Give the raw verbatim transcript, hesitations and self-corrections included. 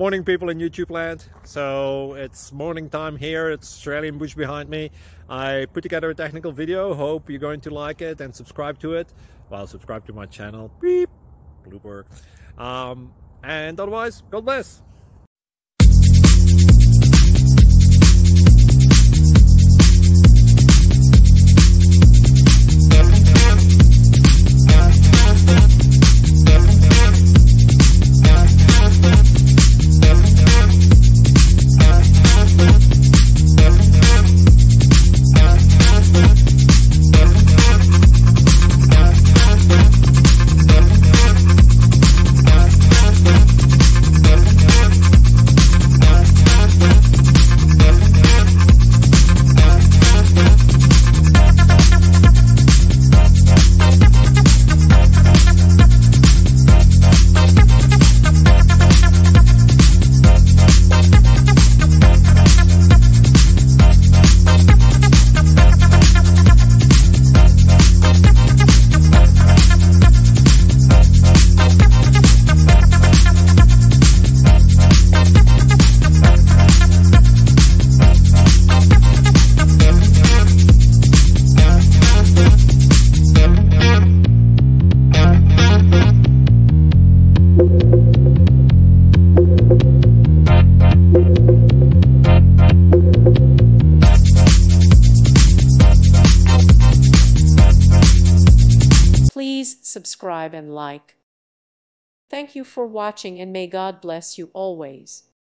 Morning, people in YouTube land. So it's morning time here. It's Australian bush behind me. I put together a technical video. Hope you're going to like it and subscribe to it. Well, subscribe to my channel. Beep. Blooper. Um, and otherwise, God bless. Please subscribe and like. Thank you for watching and may God bless you always.